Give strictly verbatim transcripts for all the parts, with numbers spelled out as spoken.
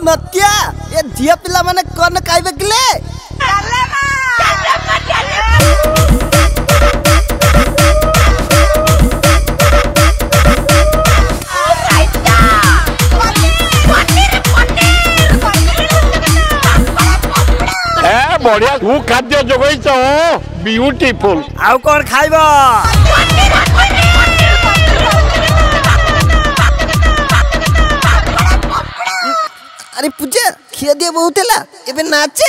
नतिया ये झिया पिला माने कौन खाइबे किले बढ़िया तू खाद्य जोगैछ ब्यूटीफुल आउ कौन खाइबो अरे पूजा खिया दिए बहुत ला एबे नाचे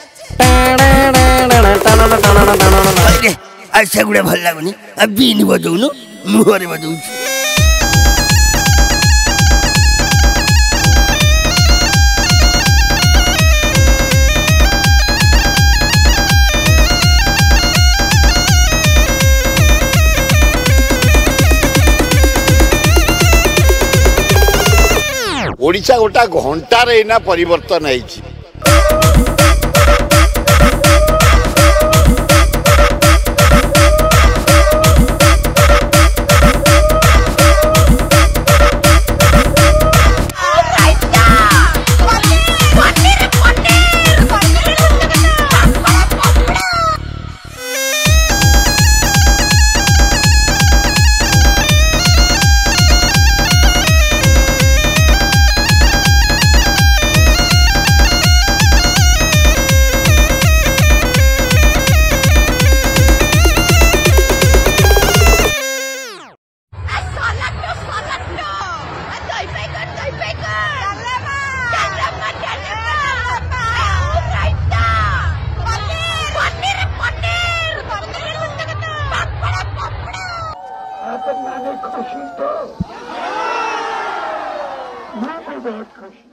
अरे ऐसा गुडे भल लागुनी अब बीन बजौनु मुहरे बजौ ओडिशा गोटा घंटा रे ना परिवर्तन आइछि खुशी तो मैं भी बहुत खुश